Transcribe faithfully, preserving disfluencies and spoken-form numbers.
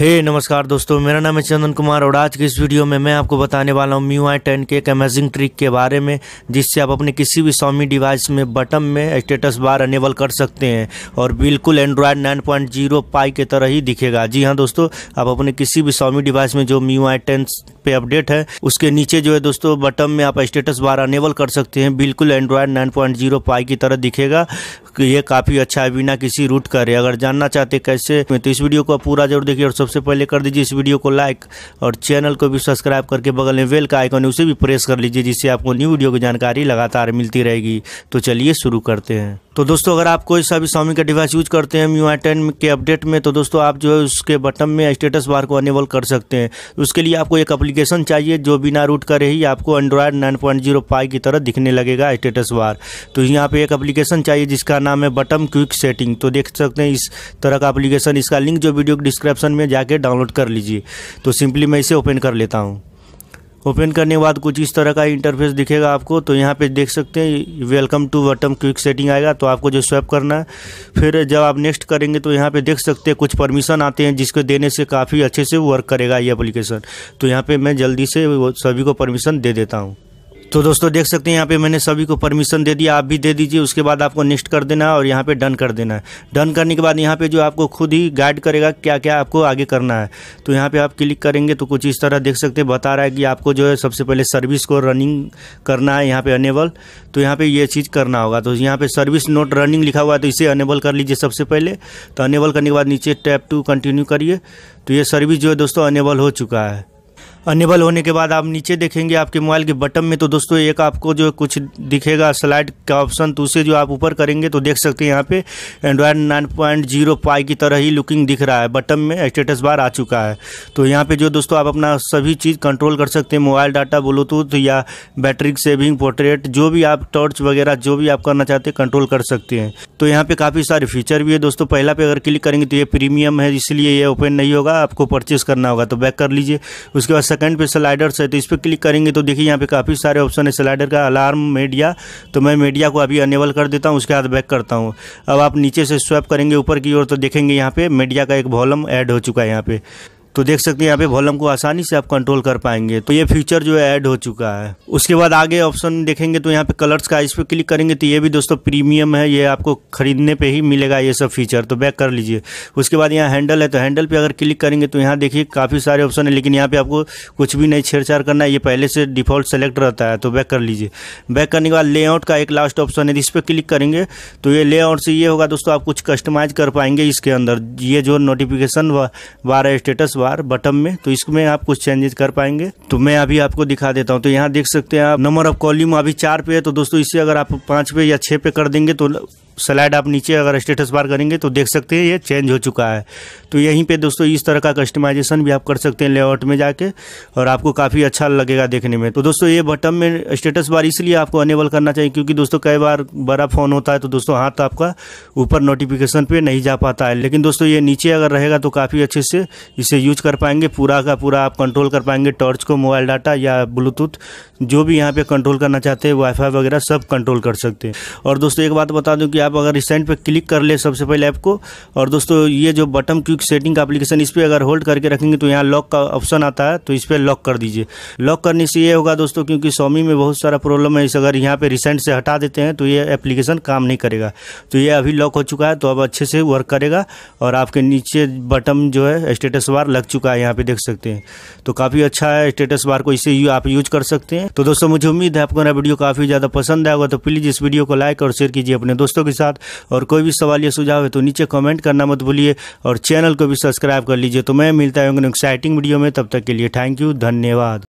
हे hey, नमस्कार दोस्तों, मेरा नाम है चंदन कुमार और आज की इस वीडियो में मैं आपको बताने वाला हूँ M I U I ten के एक अमेजिंग ट्रिक के बारे में, जिससे आप अपने किसी भी Xiaomi डिवाइस में बटन में स्टेटस बार अनेबल कर सकते हैं और बिल्कुल Android nine point zero pie के तरह ही दिखेगा। जी हाँ दोस्तों, आप अपने किसी भी Xiaomi डिवाइस में जो M I U I ten पे अपडेट है उसके नीचे जो है दोस्तों बटन में आप स्टेटस बार अनेबल कर सकते हैं, बिल्कुल Android nine point zero pie की तरह दिखेगा। ये काफ़ी अच्छा है, बिना किसी रूट करे। अगर जानना चाहते कैसे तो इस वीडियो को पूरा जरूर देखिए और सबसे पहले कर दीजिए इस वीडियो को लाइक और चैनल को भी सब्सक्राइब करके बगल में बेल का आइकन उसे भी प्रेस कर लीजिए, जिससे आपको न्यू वीडियो की जानकारी लगातार मिलती रहेगी। तो चलिए शुरू करते हैं। तो दोस्तों, अगर आप कोई सा भी Xiaomi का डिवाइस यूज करते हैं M I U I ten के अपडेट में, तो दोस्तों आप जो है उसके बटन में स्टेटस बार को अनेबल कर सकते हैं। उसके लिए आपको एक एप्लीकेशन चाहिए जो बिना रूट करे ही आपको Android nine point zero pie की तरह दिखने लगेगा स्टेटस बार। तो यहाँ पे एक एप्लीकेशन चाहिए जिसका नाम है बटन क्विक सेटिंग। तो देख सकते हैं इस तरह का एप्लीकेशन, इसका लिंक जो वीडियो डिस्क्रिप्शन में जाके डाउनलोड कर लीजिए। तो सिंपली मैं इसे ओपन कर लेता हूँ। ओपन करने के बाद कुछ इस तरह का इंटरफेस दिखेगा आपको। तो यहाँ पे देख सकते हैं welcome to button quick setting आएगा, तो आपको जो स्वैप करना है। फिर जब आप नेक्स्ट करेंगे तो यहाँ पे देख सकते हैं कुछ परमिशन आते हैं, जिसको देने से काफ़ी अच्छे से वर्क करेगा ये एप्लीकेशन। तो यहाँ पे मैं जल्दी से सभी को परमिशन दे देता हूँ। तो दोस्तों देख सकते हैं यहाँ पे मैंने सभी को परमिशन दे दिया, आप भी दे दीजिए। उसके बाद आपको नेक्स्ट कर देना है और यहाँ पे डन कर देना है। डन करने के बाद यहाँ पे जो आपको खुद ही गाइड करेगा क्या क्या आपको आगे करना है। तो यहाँ पे आप क्लिक करेंगे तो कुछ इस तरह देख सकते हैं बता रहा है कि आपको जो है सबसे पहले सर्विस को रनिंग करना है यहाँ पे अनेबल। तो यहाँ पे ये चीज़ करना होगा। तो यहाँ पे सर्विस नोट रनिंग लिखा हुआ है, तो इसे अनेबल कर लीजिए सबसे पहले। तो अनेबल करने के बाद नीचे टैप टू कंटिन्यू करिए। तो ये सर्विस जो है दोस्तों अनेबल हो चुका है। अनेबल होने के बाद आप नीचे देखेंगे आपके मोबाइल के बटन में, तो दोस्तों एक आपको जो कुछ दिखेगा स्लाइड का ऑप्शन, तो उसे जो आप ऊपर करेंगे तो देख सकते हैं यहाँ पे Android nine point zero pie की तरह ही लुकिंग दिख रहा है। बटन में स्टेटस बार आ चुका है। तो यहाँ पे जो दोस्तों आप अपना सभी चीज़ कंट्रोल कर सकते हैं, मोबाइल डाटा, ब्लूटूथ या बैटरी सेविंग, पोर्ट्रेट, जो भी आप टॉर्च वगैरह जो भी आप करना चाहते हैं कंट्रोल कर सकते हैं। तो यहाँ पे काफ़ी सारे फीचर भी है दोस्तों। पहला पे अगर क्लिक करेंगे तो ये प्रीमियम है, इसलिए ये ओपन नहीं होगा, आपको परचेस करना होगा। तो बैक कर लीजिए। उसके बाद सेकंड पे स्लाइडर्स है, तो इस पर क्लिक करेंगे तो देखिए यहाँ पे काफ़ी सारे ऑप्शन है स्लाइडर का। अलार्म, मीडिया, तो मैं मीडिया को अभी अनेबल कर देता हूँ, उसके बाद बैक करता हूँ। अब आप नीचे से स्वैप करेंगे ऊपर की ओर तो देखेंगे यहाँ पे मीडिया का एक वॉल्यूम ऐड हो चुका है यहाँ पे। तो देख सकते हैं यहाँ पे वॉल्यूम को आसानी से आप कंट्रोल कर पाएंगे। तो ये फीचर जो है ऐड हो चुका है। उसके बाद आगे ऑप्शन देखेंगे तो यहाँ पे कलर्स का, इस पर क्लिक करेंगे तो ये भी दोस्तों प्रीमियम है, ये आपको खरीदने पे ही मिलेगा ये सब फीचर। तो बैक कर लीजिए। उसके बाद यहाँ हैंडल है, तो हैंडल पे अगर क्लिक करेंगे तो यहाँ देखिए काफ़ी सारे ऑप्शन है, लेकिन यहाँ पे आपको कुछ भी नहीं छेड़छाड़ करना है, ये पहले से डिफॉल्ट सेलेक्ट रहता है। तो बैक कर लीजिए। बैक करने के बाद लेआउट का एक लास्ट ऑप्शन है, इस पर क्लिक करेंगे तो ये लेआउट से ये होगा दोस्तों आप कुछ कस्टमाइज कर पाएंगे इसके अंदर। ये जो नोटिफिकेशन बार है, स्टेटस बार बटन में, तो इसमें आप कुछ चेंजेस कर पाएंगे। तो मैं अभी आपको दिखा देता हूं। तो यहाँ देख सकते हैं आप नंबर ऑफ कॉलम अभी चार पे है, तो दोस्तों इसे अगर आप पाँच पे या छः पे कर देंगे तो स्लाइड आप नीचे अगर स्टेटस बार करेंगे तो देख सकते हैं ये चेंज हो चुका है। तो यहीं पे दोस्तों इस तरह का कस्टमाइजेशन भी आप कर सकते हैं लेआउट में जाके, और आपको काफ़ी अच्छा लगेगा देखने में। तो दोस्तों ये बटन में स्टेटस बार इसलिए आपको अनेबल करना चाहिए क्योंकि दोस्तों कई बार बड़ा फ़ोन होता है तो दोस्तों हाथ आपका ऊपर नोटिफिकेशन पे नहीं जा पाता है, लेकिन दोस्तों ये नीचे अगर रहेगा तो काफ़ी अच्छे से इसे यूज कर पाएंगे। पूरा का पूरा आप कंट्रोल कर पाएंगे, टॉर्च को, मोबाइल डाटा या ब्लूटूथ, जो भी यहाँ पे कंट्रोल करना चाहते हैं, वाईफाई वगैरह सब कंट्रोल कर सकते हैं। और दोस्तों एक बात बता दूं कि आप अगर रिसेंट पे क्लिक कर ले सबसे पहले ऐप को, और दोस्तों ये जो बटन क्विक सेटिंग का एप्लीकेशन, इस पर अगर होल्ड करके रखेंगे तो यहाँ लॉक का ऑप्शन आता है, तो इस पर लॉक कर दीजिए। लॉक करने से ये होगा दोस्तों, क्योंकि Xiaomi में बहुत सारा प्रॉब्लम है, इस अगर यहाँ पे रिसेंट से हटा देते हैं तो ये एप्लीकेशन काम नहीं करेगा। तो ये अभी लॉक हो चुका है, तो अब अच्छे से वर्क करेगा और आपके नीचे बटन जो है स्टेटस बार लग चुका है, यहाँ पे देख सकते हैं। तो काफ़ी अच्छा है स्टेटस बार को, इसे आप यूज कर सकते हैं। तो दोस्तों मुझे उम्मीद है आपको मेरा वीडियो काफ़ी ज़्यादा पसंद आएगा। तो प्लीज़ इस वीडियो को लाइक और शेयर कीजिए अपने दोस्तों के साथ, और कोई भी सवाल या सुझाव है तो नीचे कमेंट करना मत भूलिए, और चैनल को भी सब्सक्राइब कर लीजिए। तो मैं मिलता हूँ एक्साइटिंग वीडियो में, तब तक के लिए थैंक यू, धन्यवाद।